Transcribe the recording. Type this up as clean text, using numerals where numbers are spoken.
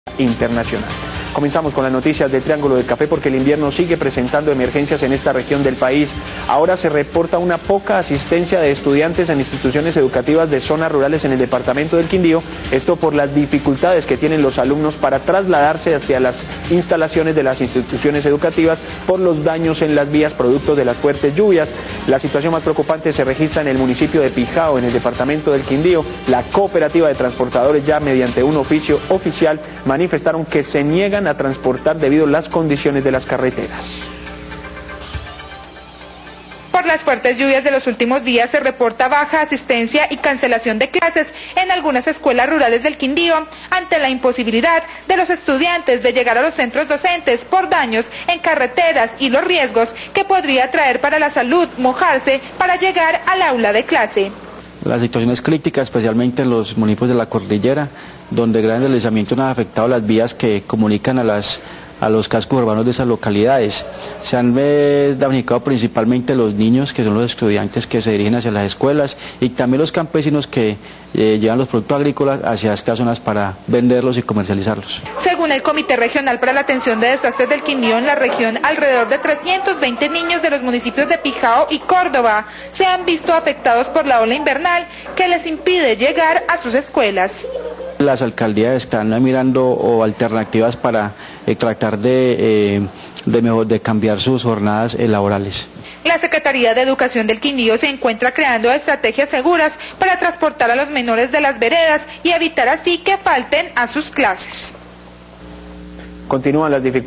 internacional. Comenzamos con las noticias del Triángulo del Café porque el invierno sigue presentando emergencias en esta región del país. Ahora se reporta una poca asistencia de estudiantes en instituciones educativas de zonas rurales en el departamento del Quindío, esto por las dificultades que tienen los alumnos para trasladarse hacia las instalaciones de las instituciones educativas por los daños en las vías producto de las fuertes lluvias. La situación más preocupante se registra en el municipio de Pijao, en el departamento del Quindío. La cooperativa de transportadores ya mediante un oficio oficial manifestaron que se niegan a transportar debido a las condiciones de las carreteras. Por las fuertes lluvias de los últimos días se reporta baja asistencia y cancelación de clases en algunas escuelas rurales del Quindío ante la imposibilidad de los estudiantes de llegar a los centros docentes por daños en carreteras y los riesgos que podría traer para la salud mojarse para llegar al aula de clase. La situación es crítica, especialmente en los municipios de la cordillera, donde gran deslizamiento han afectado las vías que comunican a los cascos urbanos de esas localidades. Se han damnificado principalmente los niños, que son los estudiantes que se dirigen hacia las escuelas, y también los campesinos que llevan los productos agrícolas hacia estas zonas para venderlos y comercializarlos. Según el Comité Regional para la Atención de Desastres del Quindío, en la región, alrededor de 320 niños de los municipios de Pijao y Córdoba se han visto afectados por la ola invernal que les impide llegar a sus escuelas. Las alcaldías están mirando alternativas para tratar de cambiar sus jornadas laborales. La Secretaría de Educación del Quindío se encuentra creando estrategias seguras para transportar a los menores de las veredas y evitar así que falten a sus clases. Continúan las dificultades.